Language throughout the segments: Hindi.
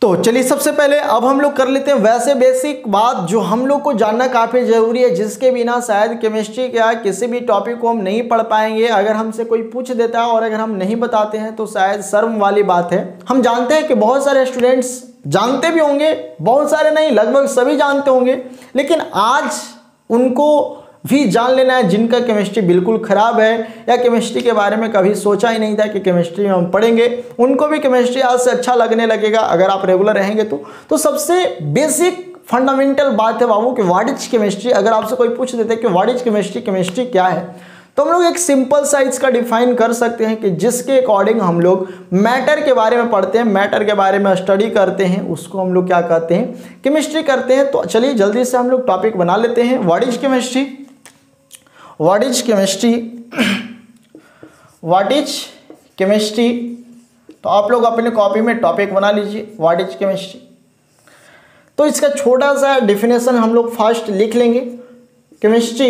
तो चलिए सबसे पहले अब हम लोग कर लेते हैं वैसे बेसिक बात जो हम लोग को जानना काफ़ी ज़रूरी है, जिसके बिना शायद केमिस्ट्री के किसी भी टॉपिक को हम नहीं पढ़ पाएंगे। अगर हमसे कोई पूछ देता है और अगर हम नहीं बताते हैं तो शायद शर्म वाली बात है। हम जानते हैं कि बहुत सारे स्टूडेंट्स जानते भी होंगे, बहुत सारे नहीं, लगभग सभी जानते होंगे, लेकिन आज उनको भी जान लेना है जिनका केमिस्ट्री बिल्कुल ख़राब है या केमिस्ट्री के बारे में कभी सोचा ही नहीं था कि केमिस्ट्री में हम पढ़ेंगे, उनको भी केमिस्ट्री आज से अच्छा लगने लगेगा अगर आप रेगुलर रहेंगे तो सबसे बेसिक फंडामेंटल बात है बाबू कि व्हाट इज केमिस्ट्री। अगर आपसे कोई पूछ देते कि व्हाट इज केमिस्ट्री, केमिस्ट्री क्या है, तो हम लोग एक सिंपल सा इसका डिफाइन कर सकते हैं कि जिसके अकॉर्डिंग हम लोग मैटर के बारे में पढ़ते हैं, मैटर के बारे में स्टडी करते हैं, उसको हम लोग क्या कहते हैं, केमिस्ट्री करते हैं। तो चलिए जल्दी से हम लोग टॉपिक बना लेते हैं। What is chemistry, what is chemistry, what is chemistry. तो आप लोग अपने कॉपी में टॉपिक बना लीजिए व्हाट इज केमिस्ट्री। तो इसका छोटा सा डिफिनेशन हम लोग फर्स्ट लिख लेंगे। Chemistry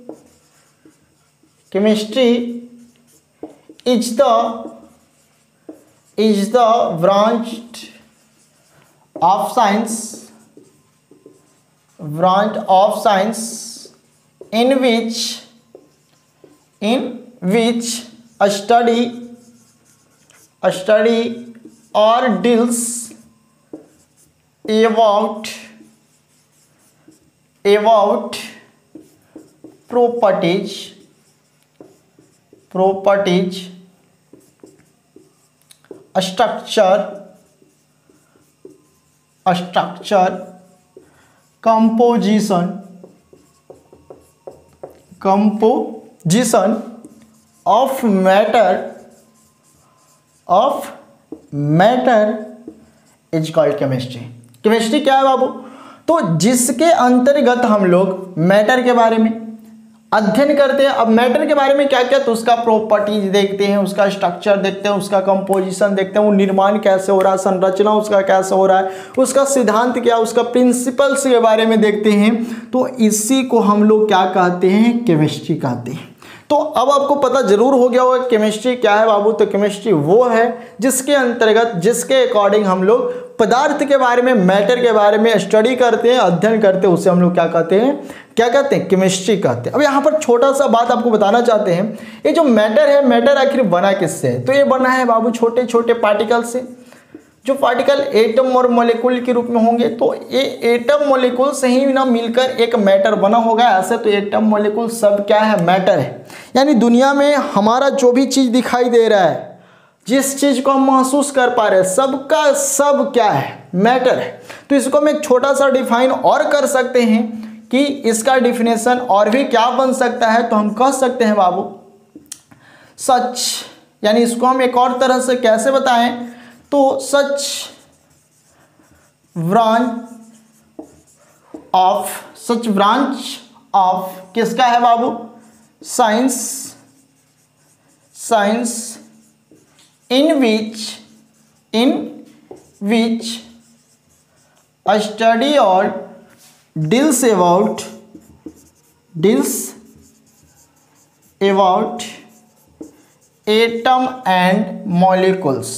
is the branch of science in which a study or deals about properties, structure, composition of matter is called chemistry। Chemistry क्या है बाबू? तो जिसके अंतर्गत हम लोग मैटर के बारे में अध्ययन करते हैं। अब मैटर के बारे में क्या क्या, तो उसका प्रॉपर्टीज देखते हैं, उसका स्ट्रक्चर देखते हैं, उसका कंपोजिशन देखते हैं, वो निर्माण कैसे हो रहा है, संरचना उसका कैसे हो रहा है, उसका सिद्धांत क्या, उसका प्रिंसिपल्स के बारे में देखते हैं। तो इसी को हम लोग क्या कहते हैं, केमिस्ट्री कहते हैं। तो अब आपको पता जरूर हो गया होगा केमिस्ट्री क्या है बाबू। तो केमिस्ट्री वो है जिसके अंतर्गत, जिसके अकॉर्डिंग हम लोग पदार्थ के बारे में, मैटर के बारे में स्टडी करते हैं, अध्ययन करते हैं, उसे हम लोग क्या कहते हैं, केमिस्ट्री कहते हैं। अब यहाँ पर छोटा सा बात आपको बताना चाहते हैं, ये जो मैटर है, मैटर आखिर बना किससे है? तो ये बना है बाबू छोटे छोटे पार्टिकल से, जो पार्टिकल एटम और मॉलिक्यूल के रूप में होंगे। तो ये एटम मॉलिक्यूल से ही ना मिलकर एक मैटर बना होगा। ऐसे तो एटम मॉलिक्यूल सब क्या है, मैटर है। यानी दुनिया में हमारा जो भी चीज़ दिखाई दे रहा है, जिस चीज़ को हम महसूस कर पा रहे हैं, सबका सब क्या है, मैटर है। तो इसको हम एक छोटा सा डिफाइन और कर सकते हैं कि इसका डिफिनेशन और भी क्या बन सकता है। तो हम कह सकते हैं बाबू सच, यानी इसको हम एक और तरह से कैसे बताएं, तो सच ब्रांच ऑफ किसका है बाबू, science in which a study or deals about atom and molecules,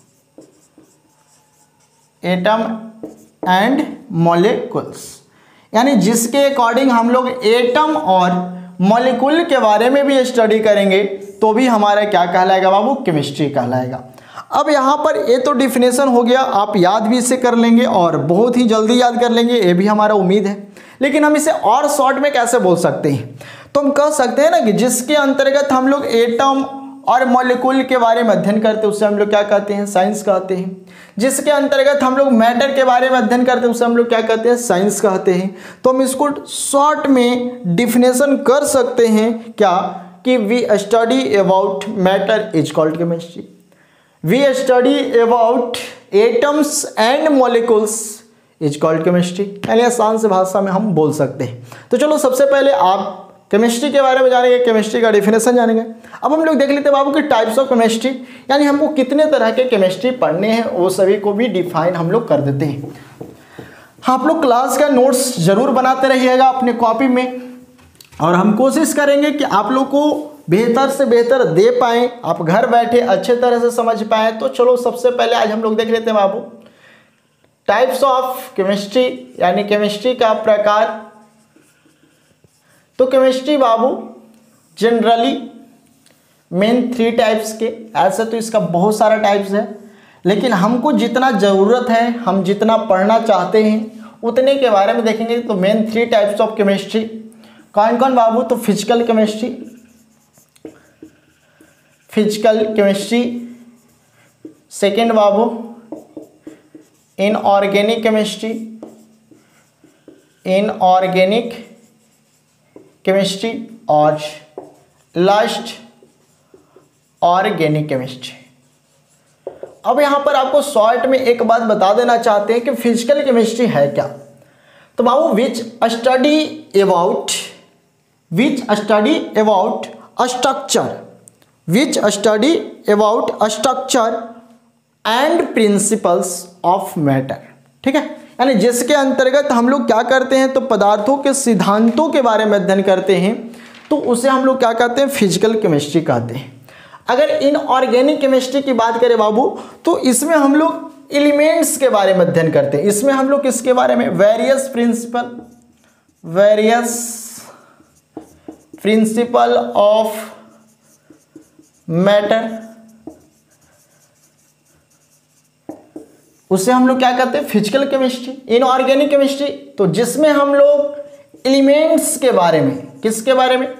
यानी जिसके अकॉर्डिंग हम लोग एटम और मॉलिक्यूल के बारे में भी स्टडी करेंगे तो भी हमारा क्या कहलाएगा बाबू, केमिस्ट्री कहलाएगा। अब यहाँ पर ये तो डिफिनेशन हो गया, आप याद भी इसे कर लेंगे और बहुत ही जल्दी याद कर लेंगे, ये भी हमारा उम्मीद है। लेकिन हम इसे और शॉर्ट में कैसे बोल सकते हैं, तो हम कह सकते हैं ना कि जिसके अंतर्गत हम लोग एटम और मॉलिक्यूल के बारे में अध्ययन करते हैं उसे हम लोग क्या कहते हैं, साइंस कहते हैं। जिसके अंतर्गत हम लोग मैटर के बारे में अध्ययन करते हैं उसे हम लोग क्या कहते हैं, साइंस कहते हैं। तो हम इसको शॉर्ट में डिफिनेशन कर सकते हैं क्या, कि we study about matter is called chemistry, we study about atoms and molecules is called chemistry. यानी आसान से भाषा में हम बोल सकते हैं। तो चलो सबसे पहले आप केमिस्ट्री के बारे में जानेंगे, केमिस्ट्री का डिफिनेशन जानेंगे। अब हम लोग देख लेते हैं बाबू कि टाइप्स ऑफ केमिस्ट्री, यानी हमको कितने तरह के केमिस्ट्री पढ़ने हैं वो सभी को भी डिफाइन हम लोग कर देते हैं। आप लोग क्लास का नोट्स जरूर बनाते रहिएगा अपने कॉपी में, और हम कोशिश करेंगे कि आप लोग को बेहतर से बेहतर दे पाएँ, आप घर बैठे अच्छे तरह से समझ पाएँ। तो चलो सबसे पहले आज हम लोग देख लेते हैं बाबू टाइप्स ऑफ केमिस्ट्री यानी केमिस्ट्री का प्रकार। तो केमिस्ट्री बाबू जनरली मेन 3 टाइप्स के, ऐसे तो इसका बहुत सारा टाइप्स है, लेकिन हमको जितना ज़रूरत है, हम जितना पढ़ना चाहते हैं उतने के बारे में देखेंगे। तो मेन 3 टाइप्स ऑफ केमिस्ट्री कौन कौन बाबू? तो फिजिकल केमिस्ट्री, सेकेंड बाबू इनऑर्गेनिक केमिस्ट्री, और लास्ट ऑर्गेनिक केमिस्ट्री। अब यहाँ पर आपको शॉर्ट में एक बात बता देना चाहते हैं कि फिजिकल केमिस्ट्री है क्या। तो बाबू which study about structure and principles of matter. ठीक है, यानी जिसके अंतर्गत हम लोग क्या करते हैं, तो पदार्थों के सिद्धांतों के बारे में अध्ययन करते हैं, तो उसे हम लोग क्या कहते हैं? फिजिकल केमिस्ट्री कहते हैं। अगर इनऑर्गेनिक केमिस्ट्री की बात करें बाबू, तो इसमें हम लोग एलिमेंट्स के बारे में अध्ययन करते हैं। इसमें हम लोग किसके बारे में? वेरियस प्रिंसिपल ऑफ मैटर, उसे हम लोग क्या कहते हैं? Physical chemistry. इनऑर्गेनिक केमिस्ट्री तो जिसमें हम लोग एलिमेंट्स के बारे में, किसके बारे में?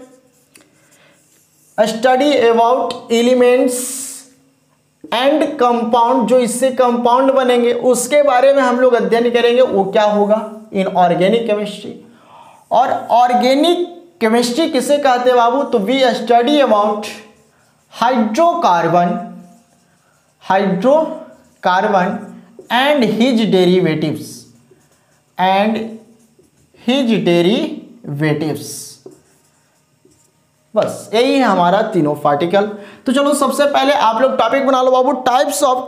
Study about elements and compound, जो इससे कंपाउंड बनेंगे उसके बारे में हम लोग अध्ययन करेंगे, वो क्या होगा? Inorganic chemistry. और ऑर्गेनिक केमिस्ट्री किसे कहते हैं बाबू? तो we study about hydrocarbon and his derivatives. बस यही है हमारा तीनों पार्टिकल। तो चलो सबसे पहले आप लोग टॉपिक बना लो बाबू, टाइप्स ऑफ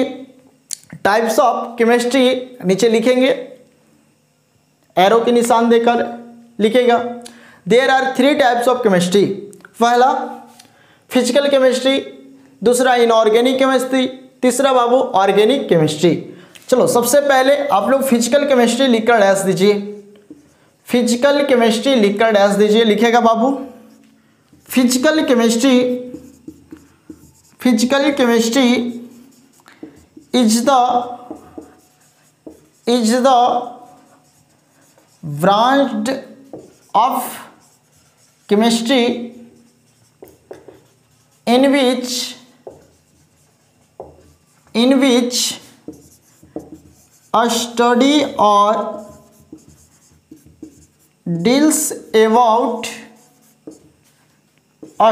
केमिस्ट्री। नीचे लिखेंगे, एरो के निशान देकर लिखेगा। There are 3 types of chemistry. पहला फिजिकल केमिस्ट्री, दूसरा इनऑर्गेनिक केमिस्ट्री, तीसरा बाबू ऑर्गेनिक केमिस्ट्री। चलो सबसे पहले आप लोग फिजिकल केमिस्ट्री लिखकर डैश दीजिए। फिजिकल केमिस्ट्री लिखकर डैश दीजिए। लिखेगा बाबू, physical chemistry is the branch of chemistry in which a study or deals about a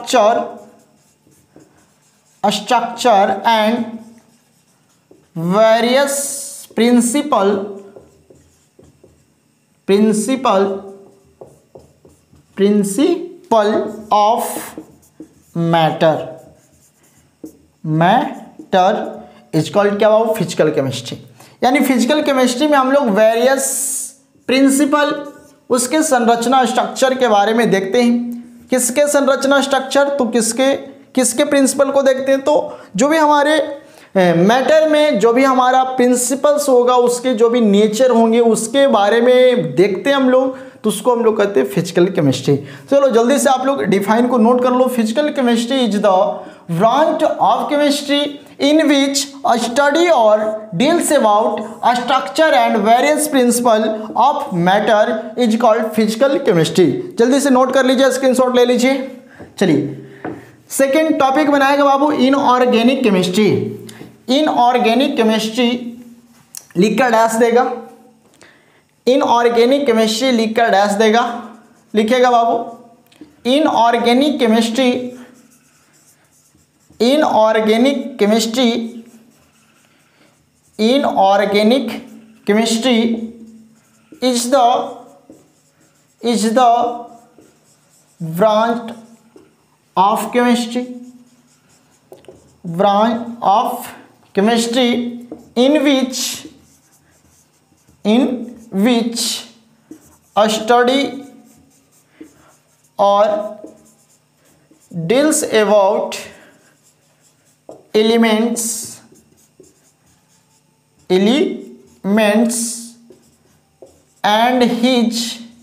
structure and various principle of matter is called क्या बाबू? Physical chemistry. यानी फिजिकल केमिस्ट्री में हम लोग वेरियस प्रिंसिपल, उसके संरचना स्ट्रक्चर के बारे में देखते हैं। किसके संरचना स्ट्रक्चर? तो किसके प्रिंसिपल को देखते हैं? तो जो भी हमारे मैटर में जो भी हमारा प्रिंसिपल्स होगा, उसके जो भी नेचर होंगे, उसके बारे में देखते हैं हम लोग, तो उसको हम लोग कहते हैं फिजिकल केमिस्ट्री। चलो जल्दी से आप लोग डिफाइन को नोट कर लो। Physical chemistry is the branch of chemistry in which a study और deals about a structure and various principle of matter is called physical chemistry. जल्दी से नोट कर लीजिए, स्क्रीनशॉट ले लीजिए। चलिए सेकेंड टॉपिक बनाएगा बाबू इनऑर्गेनिक केमिस्ट्री। इनऑर्गेनिक केमिस्ट्री लिखकर डैश देगा। इनऑर्गेनिक केमिस्ट्री लिखकर डैश देगा। लिखेगा बाबू inorganic chemistry is the branch of chemistry in which a study or deals about elements elements and his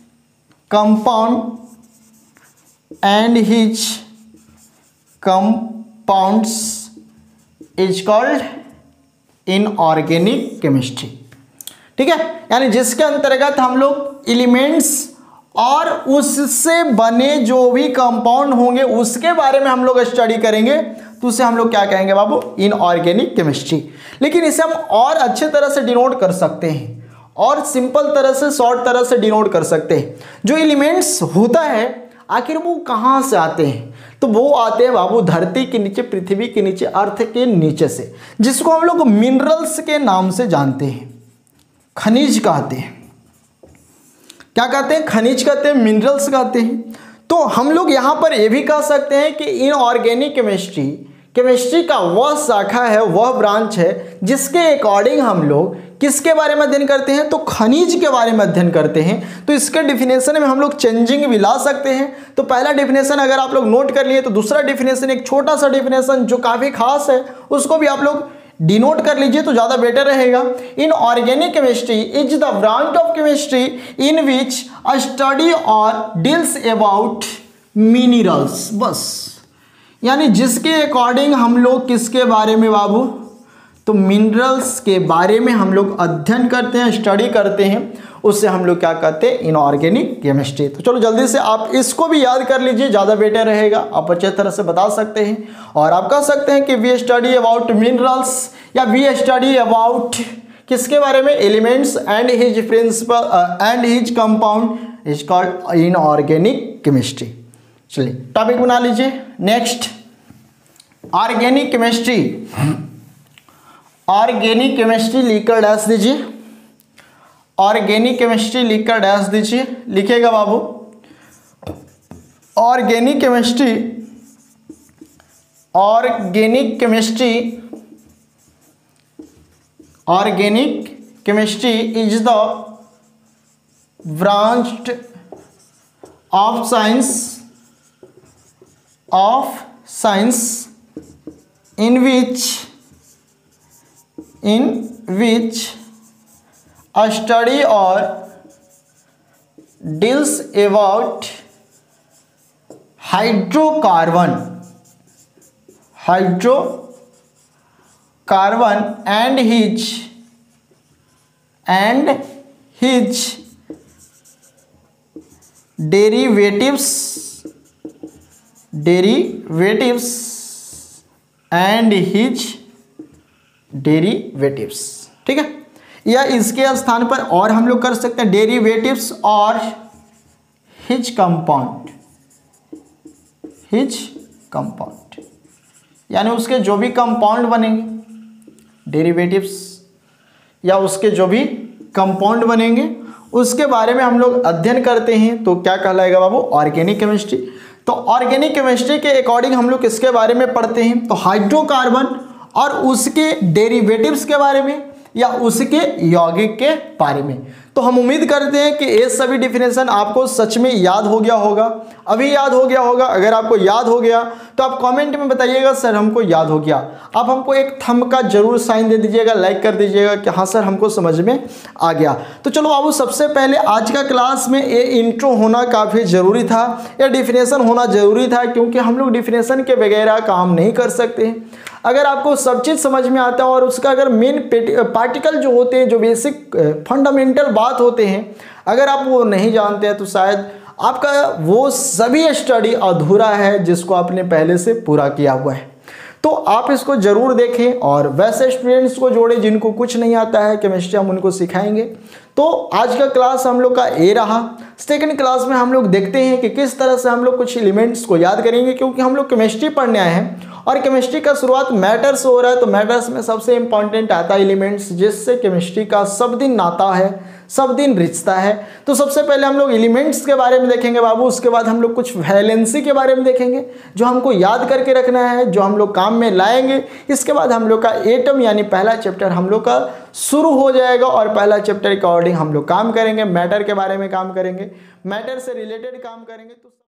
compounds is called inorganic chemistry. ठीक है, यानी जिसके अंतर्गत हम लोग एलिमेंट्स और उससे बने जो भी कंपाउंड होंगे उसके बारे में हम लोग स्टडी करेंगे, तो उसे हम लोग क्या कहेंगे बाबू, इनऑर्गेनिक केमिस्ट्री। लेकिन इसे हम और अच्छे तरह से डिनोट कर सकते हैं और सिंपल तरह से, शॉर्ट तरह से डिनोट कर सकते हैं। जो एलिमेंट्स होता है आखिर वो कहाँ से आते हैं, तो वो आते हैं बाबू धरती के नीचे, पृथ्वी के नीचे, अर्थ के नीचे से, जिसको हम लोग मिनरल्स के नाम से जानते हैं, खनिज कहते हैं। क्या कहते हैं, खनिज कहते हैं, मिनरल्स कहते हैं। तो हम लोग यहाँ पर ये भी कह सकते हैं कि इनऑर्गेनिक केमिस्ट्री का वह शाखा है, वह ब्रांच है जिसके अकॉर्डिंग हम लोग किसके बारे में अध्ययन करते हैं, तो खनिज के बारे में अध्ययन करते हैं। तो इसके डिफिनेशन में हम लोग चेंजिंग भी ला सकते हैं। तो पहला डिफिनेशन अगर आप लोग नोट कर लिए, तो दूसरा डिफिनेशन एक छोटा सा डिफिनेशन जो काफ़ी खास है उसको भी आप लोग डिनोट कर लीजिए तो ज़्यादा बेटर रहेगा। Inorganic chemistry is the branch of chemistry in which a study और डील्स अबाउट मिनरल्स। बस, यानी जिसके अकॉर्डिंग हम लोग किसके बारे में बाबू, तो मिनरल्स के बारे में हम लोग अध्ययन करते हैं, स्टडी करते हैं, उससे हम लोग क्या कहते हैं, इनऑर्गेनिक केमिस्ट्री। तो चलो जल्दी से आप इसको भी याद कर लीजिए, ज़्यादा बेटर रहेगा, आप अच्छे तरह से बता सकते हैं। और आप कह सकते हैं कि वी स्टडी अबाउट मिनरल्स या वी स्टडी अबाउट किसके बारे में, elements and his principle and his compound is called inorganic chemistry. चलिए टॉपिक बना लीजिए। Next, organic chemistry. Organic chemistry लिखकर डैश दीजिए, ऑर्गेनिक केमिस्ट्री लिखकर डैश दीजिए, लिखेगा बाबू organic chemistry. Organic chemistry, organic chemistry is the branch of science in which a study or deals about hydrocarbon and his derivatives and his derivatives. ठीक है, या इसके स्थान पर और हम लोग कर सकते हैं डेरिवेटिव्स और हिज कंपाउंड, यानी उसके जो भी कंपाउंड बनेंगे, डेरिवेटिव्स या उसके जो भी कंपाउंड बनेंगे उसके बारे में हम लोग अध्ययन करते हैं, तो क्या कहलाएगा बाबू, ऑर्गेनिक केमिस्ट्री। तो ऑर्गेनिक केमिस्ट्री के अकॉर्डिंग हम लोग किसके बारे में पढ़ते हैं, तो हाइड्रोकार्बन और उसके डेरिवेटिव्स के बारे में या उसके यौगिक के बारे में। तो हम उम्मीद करते हैं कि ये सभी डिफिनेशन आपको सच में याद हो गया होगा, अभी याद हो गया होगा। अगर आपको याद हो गया तो आप कमेंट में बताइएगा सर हमको याद हो गया। आप हमको एक थंब का जरूर साइन दे दीजिएगा, लाइक कर दीजिएगा कि हाँ सर हमको समझ में आ गया। तो चलो बाबू, सबसे पहले आज का क्लास में ये इंट्रो होना काफ़ी ज़रूरी था, या डिफिनेशन होना ज़रूरी था, क्योंकि हम लोग डिफिनेशन के बगैर काम नहीं कर सकते हैं। अगर आपको सब चीज़ समझ में आता है और उसका अगर मेन पार्टिकल जो होते हैं, जो बेसिक फंडामेंटल बात होते हैं, अगर आप वो नहीं जानते हैं तो शायद आपका वो सभी स्टडी अधूरा है जिसको आपने पहले से पूरा किया हुआ है। तो आप इसको ज़रूर देखें और वैसे स्टूडेंट्स को जोड़ें जिनको कुछ नहीं आता है केमिस्ट्री, हम उनको सिखाएंगे। तो आज का क्लास हम लोग का ये रहा। सेकंड क्लास में हम लोग देखते हैं कि किस तरह से हम लोग कुछ एलिमेंट्स को याद करेंगे, क्योंकि हम लोग केमिस्ट्री पढ़ने आए हैं और केमिस्ट्री का शुरुआत मैटर से हो रहा है। तो मैटर्स में सबसे इंपॉर्टेंट आता है एलिमेंट्स, जिससे केमिस्ट्री का सब दिन नाता है, सब दिन रिश्ता है। तो सबसे पहले हम लोग एलिमेंट्स के बारे में देखेंगे बाबू, उसके बाद हम लोग कुछ वैलेंसी के बारे में देखेंगे जो हमको याद करके रखना है, जो हम लोग काम में लाएंगे। इसके बाद हम लोग का एटम यानी पहला चैप्टर हम लोग का शुरू हो जाएगा और पहला चैप्टर के अकॉर्डिंग हम लोग काम करेंगे, मैटर के बारे में काम करेंगे, मैटर से रिलेटेड काम करेंगे। तो